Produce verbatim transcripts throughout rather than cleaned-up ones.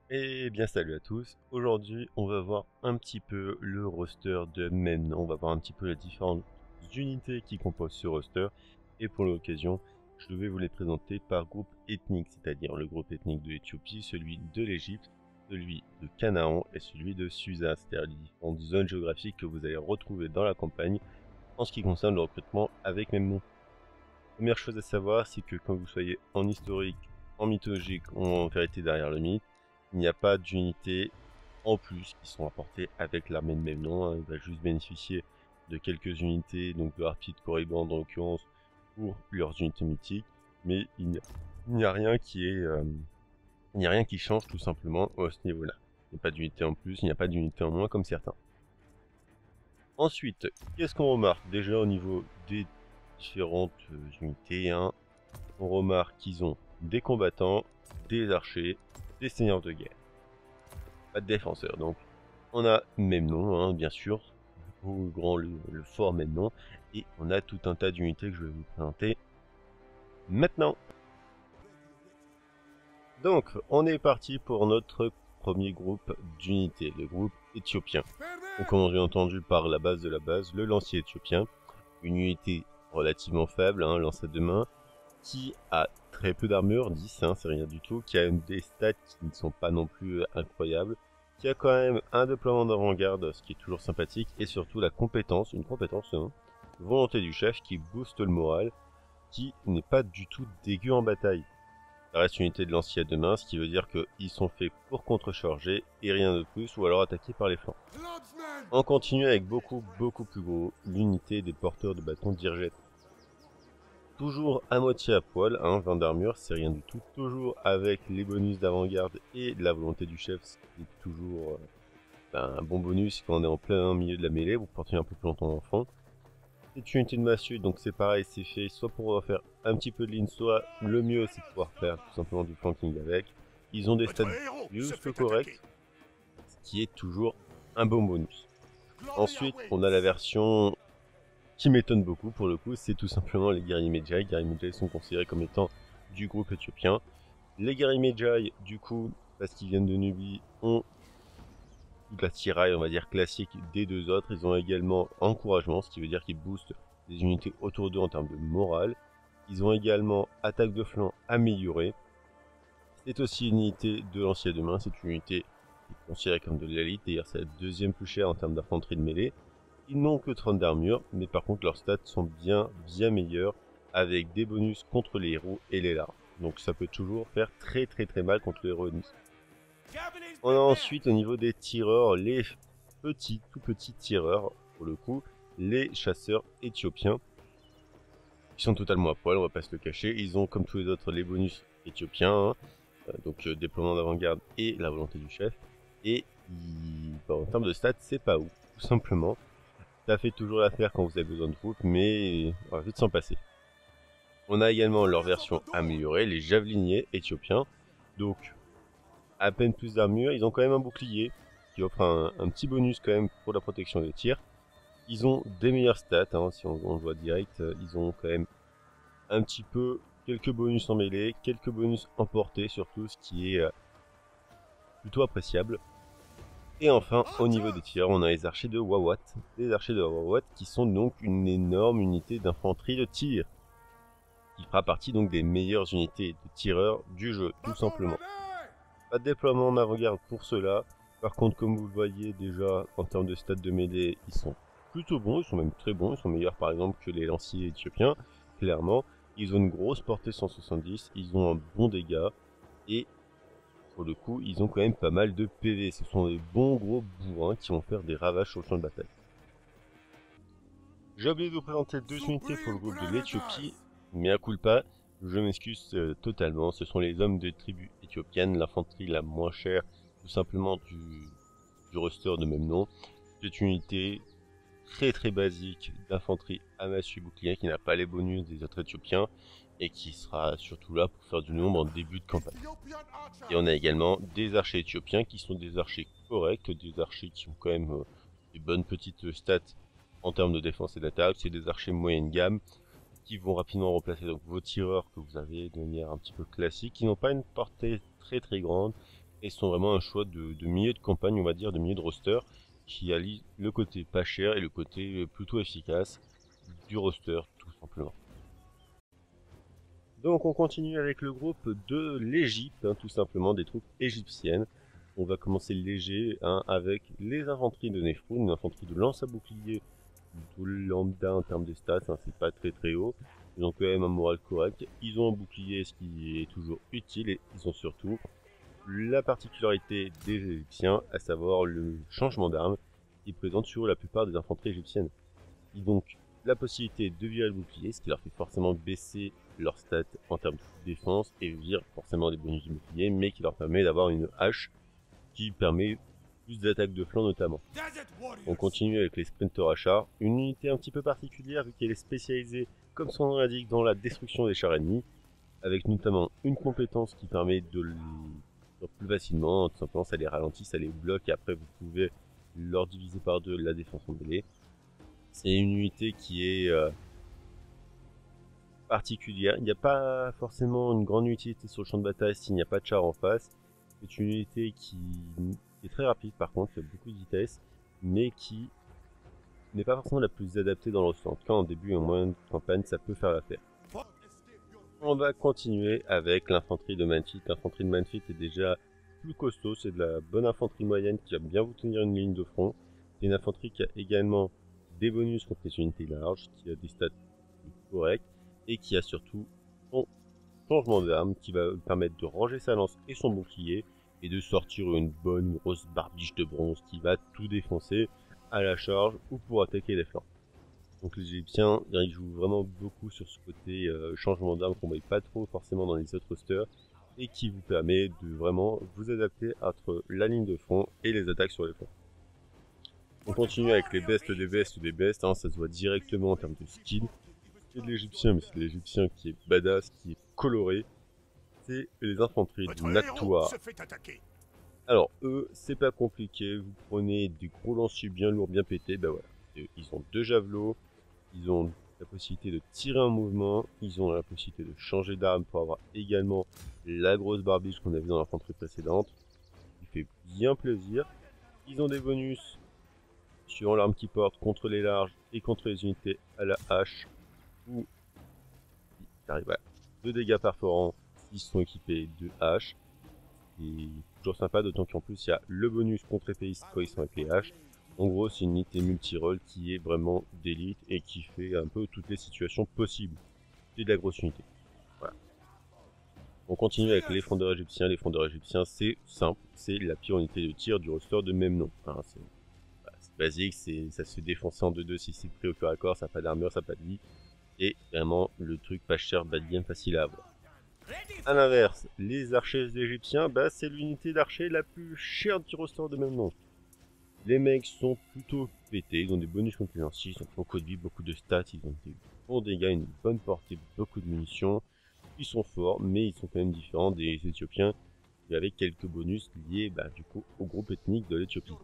Et bien salut à tous, aujourd'hui on va voir un petit peu le roster de Memnon, on va voir un petit peu les différentes unités qui composent ce roster et pour l'occasion je vais vous les présenter par groupe ethnique, c'est-à-dire le groupe ethnique de l'Éthiopie, celui de l'Égypte, celui de Canaan et celui de Susa, c'est-à-dire les différentes zones géographiques que vous allez retrouver dans la campagne en ce qui concerne le recrutement avec Memnon. Première chose à savoir, c'est que quand vous soyez en historique, en mythologique ou en vérité derrière le mythe, il n'y a pas d'unités en plus qui sont apportées avec l'armée de Memnon, hein. Il va juste bénéficier de quelques unités, donc de Harpies, de Corriban en l'occurrence, pour leurs unités mythiques, mais il n'y a, a rien qui est, euh, il n'y a rien qui change tout simplement à ce niveau-là. Il n'y a pas d'unité en plus, il n'y a pas d'unité en moins comme certains. Ensuite, qu'est-ce qu'on remarque déjà au niveau des différentes unités, hein, on remarque qu'ils ont des combattants, des archers, des seigneurs de guerre. Pas de défenseurs, donc on a Memnon, hein, bien sûr, au grand, le, le fort Memnon, et on a tout un tas d'unités que je vais vous présenter maintenant. Donc, on est parti pour notre premier groupe d'unités, le groupe éthiopien. On commence bien entendu par la base de la base, le lancier éthiopien, une unité relativement faible, hein, lance à deux mains, qui a très peu d'armure, dix, hein, c'est rien du tout, qui a des stats qui ne sont pas non plus incroyables, qui a quand même un déploiement d'avant-garde, ce qui est toujours sympathique, et surtout la compétence, une compétence, hein, volonté du chef qui booste le moral, qui n'est pas du tout dégueu en bataille. Ça reste une unité de lancier à deux mains, ce qui veut dire qu'ils sont faits pour contrecharger et rien de plus, ou alors attaquer par les flancs. On continue avec beaucoup beaucoup plus gros, l'unité des porteurs de bâtons d'Irjet. Toujours à moitié à poil, hein, vingt d'armure, c'est rien du tout. Toujours avec les bonus d'avant-garde et de la volonté du chef, ce qui est toujours euh, ben, un bon bonus quand on est en plein milieu de la mêlée, vous portez un peu plus longtemps en fond. C'est une unité de massue, donc c'est pareil, c'est fait soit pour faire un petit peu de ligne, soit le mieux c'est de pouvoir faire tout simplement du flanking avec. Ils ont des stats juste corrects, ce qui est toujours un bon bonus. Ensuite, on a la version qui m'étonne beaucoup pour le coup, c'est tout simplement les guerriers Medjay. Les guerriers Medjay sont considérés comme étant du groupe éthiopien. Les guerriers Medjay, du coup, parce qu'ils viennent de Nubie, ont toute la tiraille, on va dire, classique des deux autres. Ils ont également encouragement, ce qui veut dire qu'ils boostent les unités autour d'eux en termes de morale. Ils ont également attaque de flanc améliorée. C'est aussi une unité de lancier de main, c'est une unité qui est considérée comme de l'élite, d'ailleurs c'est la deuxième plus chère en termes d'infanterie de mêlée. Ils n'ont que trente d'armure, mais par contre leurs stats sont bien bien meilleurs, avec des bonus contre les héros et les larves. Donc ça peut toujours faire très très très mal contre les héros ennemis. On a ensuite au niveau des tireurs, les petits, tout petits tireurs, pour le coup, les chasseurs éthiopiens. Ils sont totalement à poil, on va pas se le cacher. Ils ont comme tous les autres les bonus éthiopiens, hein, donc euh, déploiement d'avant-garde et la volonté du chef. Et ils, bah, en termes de stats, c'est pas ouf, tout simplement. Ça fait toujours l'affaire quand vous avez besoin de troupes, mais on va vite s'en passer. On a également leur version améliorée, les javeliniers éthiopiens. Donc, à peine plus d'armure, ils ont quand même un bouclier qui offre un, un petit bonus quand même pour la protection des tirs. Ils ont des meilleures stats, hein, si on, on le voit direct, ils ont quand même un petit peu quelques bonus en mêlée, quelques bonus en portée surtout, ce qui est euh, plutôt appréciable. Et enfin, au niveau des tireurs, on a les archers de Wawat. Les archers de Wawat qui sont donc une énorme unité d'infanterie de tir. Qui fera partie donc des meilleures unités de tireurs du jeu, tout simplement. Pas de déploiement en avant-garde pour cela. Par contre, comme vous le voyez déjà, en termes de stats de mêlée, ils sont plutôt bons, ils sont même très bons. Ils sont meilleurs par exemple que les lanciers éthiopiens, clairement. Ils ont une grosse portée cent soixante-dix, ils ont un bon dégât. Et pour le coup, ils ont quand même pas mal de P V. Ce sont des bons gros bourrins qui vont faire des ravages sur le champ de bataille. J'ai oublié de vous présenter deux unités pour le groupe de l'Éthiopie, mais à culpa, je m'excuse euh, totalement. Ce sont les hommes de tribu éthiopienne, l'infanterie la moins chère, tout simplement du, du roster de même nom. C'est une unité très très basique d'infanterie à massue bouclier qui n'a pas les bonus des autres éthiopiens et qui sera surtout là pour faire du nombre en début de campagne. Et on a également des archers éthiopiens qui sont des archers corrects, des archers qui ont quand même euh, des bonnes petites stats en termes de défense et d'attaque. C'est des archers moyenne gamme qui vont rapidement remplacer donc vos tireurs que vous avez de manière un petit peu classique, qui n'ont pas une portée très très grande et sont vraiment un choix de, de milieu de campagne, on va dire, de milieu de roster, qui allie le côté pas cher et le côté plutôt efficace du roster, tout simplement. Donc on continue avec le groupe de l'Égypte, hein, tout simplement des troupes égyptiennes. On va commencer léger hein, avec les infanteries de Nefroun, une infanterie de lance à bouclier, plutôt lambda en termes de stats, hein, c'est pas très très haut. Ils ont quand même un moral correct, ils ont un bouclier, ce qui est toujours utile, et ils ont surtout la particularité des Égyptiens, à savoir le changement d'arme qui est présent sur la plupart des infanteries égyptiennes. Ils ont donc la possibilité de virer le bouclier, ce qui leur fait forcément baisser leurs stats en termes de défense et vire forcément des bonus du bouclier, mais qui leur permet d'avoir une hache qui permet plus d'attaques de flanc notamment. On continue avec les sprinters à char, une unité un petit peu particulière vu qu'elle est spécialisée, comme son nom l'indique, dans la destruction des chars ennemis, avec notamment une compétence qui permet de les faire plus facilement, tout simplement ça les ralentit, ça les bloque et après vous pouvez leur diviser par deux la défense en mêlée. C'est une unité qui est euh, particulière, il n'y a pas forcément une grande utilité sur le champ de bataille s'il n'y a pas de char en face. C'est une unité qui est très rapide par contre, il y a beaucoup de vitesse, mais qui n'est pas forcément la plus adaptée dans le roster. En tout cas en début et en moyenne de campagne, ça peut faire l'affaire. On va continuer avec l'infanterie de Manfit. L'infanterie de Manfit est déjà plus costaud, c'est de la bonne infanterie moyenne qui va bien vous tenir une ligne de front. C'est une infanterie qui a également des bonus contre les unités larges, qui a des stats corrects et qui a surtout son changement d'arme qui va lui permettre de ranger sa lance et son bouclier et de sortir une bonne grosse barbiche de bronze qui va tout défoncer à la charge ou pour attaquer les flancs. Donc les Égyptiens, ils jouent vraiment beaucoup sur ce côté euh, changement d'arme qu'on ne voit pas trop forcément dans les autres rosters et qui vous permet de vraiment vous adapter entre la ligne de front et les attaques sur les flancs. On continue avec les bestes des bestes des bestes, hein, ça se voit directement en termes de skin. C'est de l'Égyptien, mais c'est de l'Égyptien qui est badass, qui est coloré. C'est les infanteries du Naktoa. Alors eux, c'est pas compliqué, vous prenez des gros lanciers bien lourds, bien pétés, ben voilà. Ils ont deux javelots, ils ont la possibilité de tirer un mouvement, ils ont la possibilité de changer d'arme pour avoir également la grosse barbiche qu'on a vu dans l'infanterie précédente, qui fait bien plaisir. Ils ont des bonus sur l'arme qu'ils portent contre les larges et contre les unités à la hache, où ils arrivent à deux dégâts perforants s'ils sont équipés de haches. Et toujours sympa, d'autant qu'en plus il y a le bonus contre épéistes quand ils sont avec les haches. En gros, c'est une unité multi-roll qui est vraiment d'élite et qui fait un peu toutes les situations possibles. C'est de la grosse unité. Voilà. On continue avec les frondeurs égyptiens. Les frondeurs égyptiens, c'est simple, c'est la pire unité de tir du roster de même nom. Hein, c'est voilà, basique, ça se fait défoncer en deux deux si c'est pris au corps à corps, ça n'a pas d'armure, ça n'a pas de vie. Et vraiment, le truc pas cher, bas de game, facile à avoir. A l'inverse, les archers égyptiens, bah, c'est l'unité d'archer la plus chère du roster de même nom. Les mecs sont plutôt pétés, ils ont des bonus contre les lanciers, ils ont beaucoup de vie, beaucoup de stats, ils ont des bons dégâts, une bonne portée, beaucoup de munitions. Ils sont forts, mais ils sont quand même différents des Éthiopiens, avec quelques bonus liés bah, du coup au groupe ethnique de l'Éthiopie.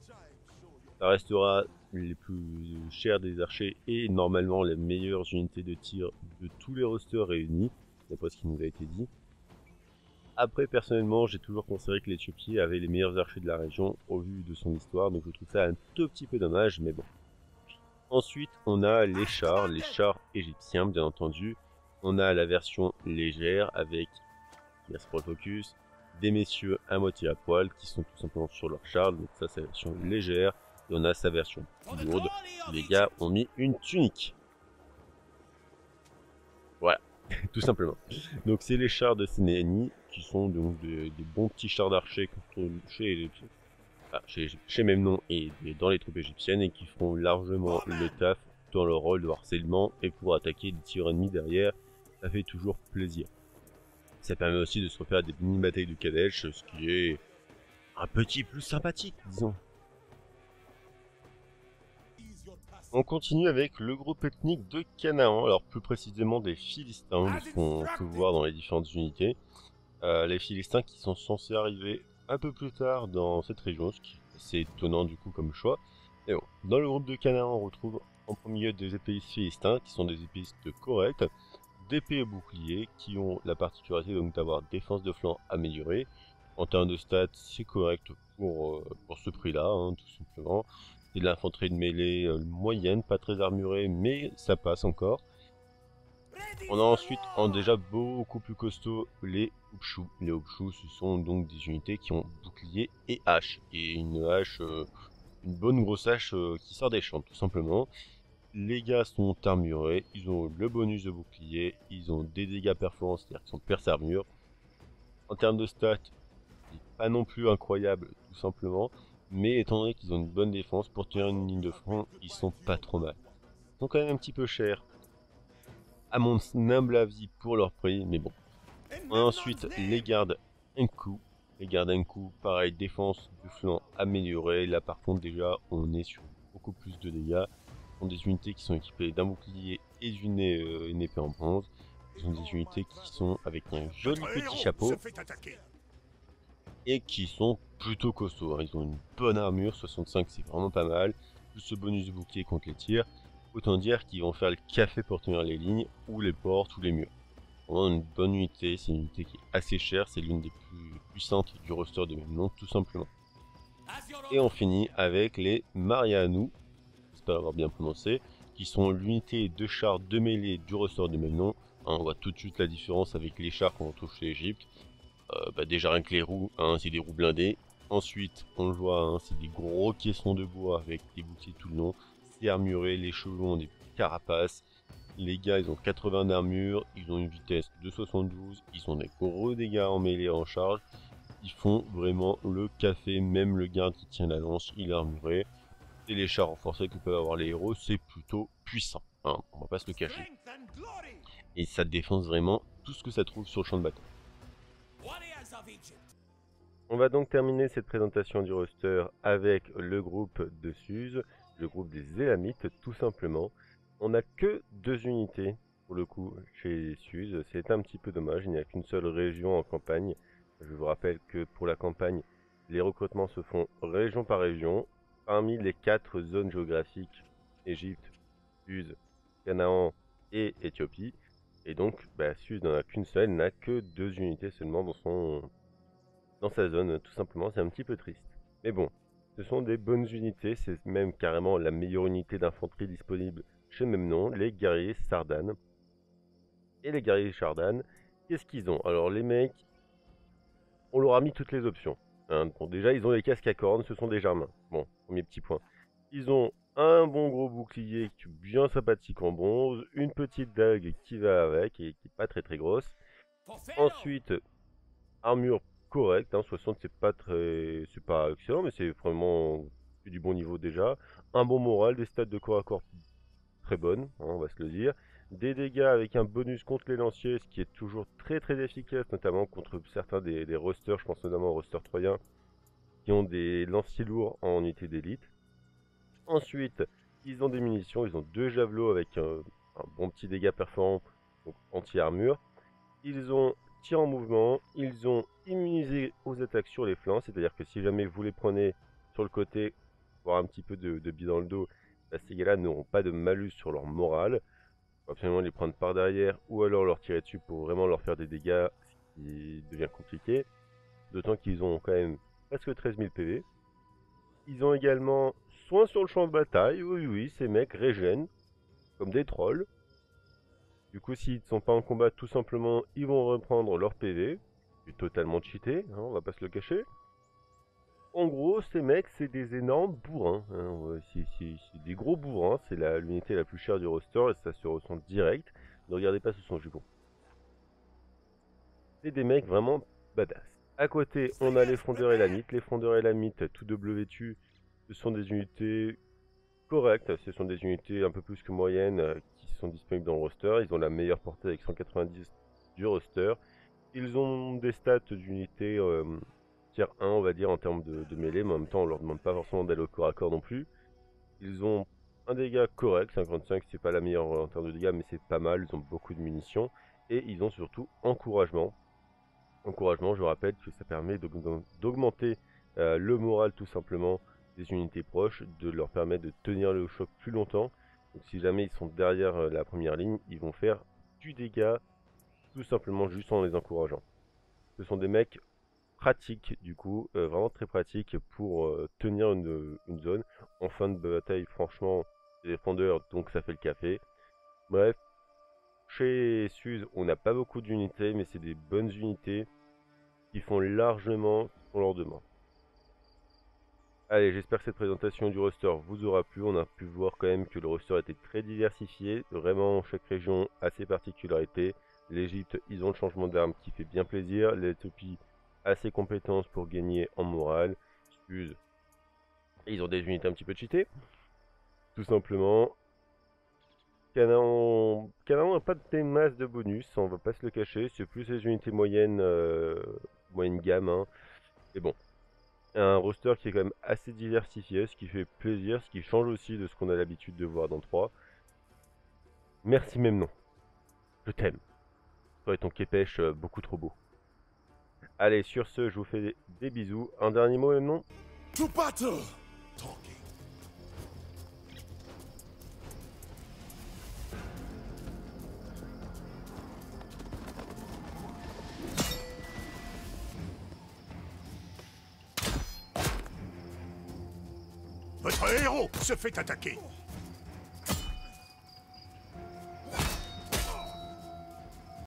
Ça restera les plus chers des archers et normalement les meilleures unités de tir de tous les rosters réunis, d'après ce qui nous a été dit. Après, personnellement, j'ai toujours considéré que l'Éthiopie avait les meilleurs archers de la région au vu de son histoire, donc je trouve ça un tout petit peu dommage, mais bon. Ensuite, on a les chars, les chars égyptiens, bien entendu. On a la version légère avec Gaspro Focus, des messieurs à moitié à poil qui sont tout simplement sur leur char, donc ça c'est la version légère. Et on a sa version plus lourde. Les gars ont mis une tunique. Voilà. Tout simplement. Donc c'est les chars de Sénéanie qui sont donc des, des bons petits chars d'archers chez, ah, chez, chez même nom et dans les troupes égyptiennes et qui feront largement le taf dans leur rôle de harcèlement et pour attaquer des tirs ennemis derrière, ça fait toujours plaisir. Ça permet aussi de se refaire des mini-batailles de Kadesh, ce qui est un petit plus sympathique, disons. On continue avec le groupe ethnique de Canaan, alors plus précisément des Philistins, de ce qu'on peut voir dans les différentes unités. Euh, les Philistins qui sont censés arriver un peu plus tard dans cette région, ce qui est assez étonnant du coup comme choix. Et bon, dans le groupe de Canaan, on retrouve en premier lieu des épéistes philistins, qui sont des épéistes corrects, d'épées et boucliers, qui ont la particularité donc d'avoir défense de flanc améliorée. En termes de stats, c'est correct pour, euh, pour ce prix-là, hein, tout simplement. C'est de l'infanterie de mêlée euh, moyenne, pas très armurée, mais ça passe encore. On a ensuite, en déjà beaucoup plus costaud, les Hupshu. Les Hupshu, ce sont donc des unités qui ont bouclier et hache. Et une hache, euh, une bonne grosse hache euh, qui sort des champs, tout simplement. Les gars sont armurés, ils ont le bonus de bouclier, ils ont des dégâts perforants, c'est-à-dire qu'ils sont perce armure. En termes de stats, c'est pas non plus incroyable, tout simplement. Mais étant donné qu'ils ont une bonne défense, pour tenir une ligne de front, ils sont pas trop mal. Ils sont quand même un petit peu chers, à mon humble avis, pour leur prix, mais bon. On a ensuite les gardes Enku. Les gardes Enku, pareil, défense du flanc améliorée. Là par contre déjà, on est sur beaucoup plus de dégâts. Ce sont des unités qui sont équipées d'un bouclier et d'une euh, une épée en bronze. Ce sont des unités qui sont avec un joli petit chapeau et qui sont plutôt costauds, hein. Ils ont une bonne armure, soixante-cinq c'est vraiment pas mal, plus ce bonus de bouclier contre les tirs. Autant dire qu'ils vont faire le café pour tenir les lignes, ou les portes, ou les murs. Vraiment une bonne unité, c'est une unité qui est assez chère, c'est l'une des plus puissantes du roster de même nom, tout simplement. Et on finit avec les Marianu, j'espère avoir bien prononcé, qui sont l'unité de chars de mêlée du roster de même nom. Hein, on voit tout de suite la différence avec les chars qu'on retrouve chez Egypte. Euh, bah déjà rien que les roues, hein, c'est des roues blindées. Ensuite, on le voit, hein, c'est des gros caissons de bois avec des boucliers tout le long. C'est armuré, les chevaux ont des carapaces. Les gars, ils ont quatre-vingts d'armure, ils ont une vitesse de soixante-douze, ils ont des gros dégâts en mêlée en charge. Ils font vraiment le café, même le garde qui tient la lance, il est armuré. Et les chars renforcés que peuvent avoir les héros, c'est plutôt puissant, hein, on va pas se le cacher. Et ça défonce vraiment tout ce que ça trouve sur le champ de bataille. On va donc terminer cette présentation du roster avec le groupe de Suse, le groupe des Élamites tout simplement. On n'a que deux unités pour le coup chez Suse, c'est un petit peu dommage, il n'y a qu'une seule région en campagne. Je vous rappelle que pour la campagne, les recrutements se font région par région. Parmi les quatre zones géographiques, Égypte, Suse, Canaan et Éthiopie. Et donc, bah, Suse n'en a qu'une seule, n'a que deux unités seulement dans son dans sa zone, tout simplement, c'est un petit peu triste. Mais bon, ce sont des bonnes unités, c'est même carrément la meilleure unité d'infanterie disponible chez le même nom, les guerriers Sardan. Et les guerriers Sardan, qu'est-ce qu'ils ont? Alors les mecs, on leur a mis toutes les options. Hein. Bon, déjà, ils ont les casques à cornes, ce sont des germains. Bon, premier petit point. Ils ont un bon gros bouclier qui est bien sympathique en bronze, une petite dague qui va avec et qui est pas très très grosse. Ensuite, armure correcte, hein, soixante c'est pas très, c'est pas excellent, mais c'est vraiment du bon niveau déjà. Un bon moral, des stats de corps à corps très bonnes, hein, on va se le dire. Des dégâts avec un bonus contre les lanciers, ce qui est toujours très très efficace, notamment contre certains des, des rosters, je pense notamment au roster troyen, qui ont des lanciers lourds en unité d'élite. Ensuite, ils ont des munitions, ils ont deux javelots avec un, un bon petit dégât perforant, donc anti-armure. Ils ont tir en mouvement, ils ont immunisé aux attaques sur les flancs, c'est-à-dire que si jamais vous les prenez sur le côté, voire un petit peu de, de billes dans le dos, bah, ces gars-là n'auront pas de malus sur leur morale. Il faut absolument les prendre par derrière ou alors leur tirer dessus pour vraiment leur faire des dégâts, ce qui devient compliqué. D'autant qu'ils ont quand même presque treize mille P V. Ils ont également soin sur le champ de bataille, oui oui, ces mecs régènent, comme des trolls. Du coup, s'ils ne sont pas en combat, tout simplement, ils vont reprendre leur P V. C'est totalement cheaté, hein, on va pas se le cacher. En gros, ces mecs, c'est des énormes bourrins. Hein. C'est des gros bourrins, c'est l'unité la, la plus chère du roster et ça se ressent direct. Ne regardez pas sous son jupon. C'est des mecs vraiment badass. À côté, on a les frondeurs élamites. Les frondeurs élamites, tout double vêtus, ce sont des unités correctes. Ce sont des unités un peu plus que moyennes qui sont disponibles dans le roster. Ils ont la meilleure portée avec cent quatre-vingt-dix du roster. Ils ont des stats d'unité euh, tier un, on va dire, en termes de, de mêlée, mais en même temps, on leur demande pas forcément d'aller au corps à corps non plus. Ils ont un dégât correct, cinquante-cinq, c'est pas la meilleure en termes de dégâts, mais c'est pas mal. Ils ont beaucoup de munitions. Et ils ont surtout encouragement. Encouragement, je rappelle que ça permet d'augmenter euh, le moral tout simplement des unités proches, de leur permettre de tenir le choc plus longtemps. Donc si jamais ils sont derrière euh, la première ligne, ils vont faire du dégât tout simplement juste en les encourageant. Ce sont des mecs pratique du coup, euh, vraiment très pratique pour euh, tenir une, une zone. En fin de bataille, franchement, c'est des défendeurs, donc ça fait le café. Bref, chez Suze, on n'a pas beaucoup d'unités, mais c'est des bonnes unités qui font largement ce qu'on leur demande. Allez, j'espère que cette présentation du roster vous aura plu. On a pu voir quand même que le roster était très diversifié. Vraiment, chaque région a ses particularités. L'Égypte, ils ont le changement d'armes qui fait bien plaisir. L'Éthiopie a ses compétences pour gagner en morale. Excuse. Ils ont des unités un petit peu cheatées. Tout simplement. Canaan n'a pas des masses de bonus, on va pas se le cacher. C'est plus les unités moyennes, euh, moyenne gamme. Hein. Mais bon. Un roster qui est quand même assez diversifié, ce qui fait plaisir, ce qui change aussi de ce qu'on a l'habitude de voir dans trois. Merci même non. Je t'aime. Toi et ton képèche euh, beaucoup trop beau. Allez, sur ce, je vous fais des, des bisous. Un dernier mot même non? To battle! Talking. Votre héros se fait attaquer.